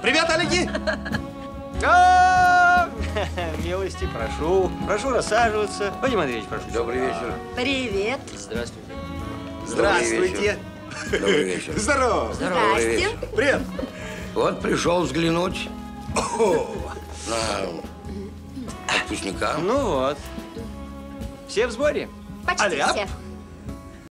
Привет, Олеги! Милости, прошу. Прошу рассаживаться. Вадим Андреевич, прошу. Добрый вечер. Привет. Здравствуйте. Здравствуйте. Добрый вечер. Здорово. Добрый вечер. Привет. Вот пришел взглянуть на отпускника. Ну вот. Все в сборе? Почти Аляп. все.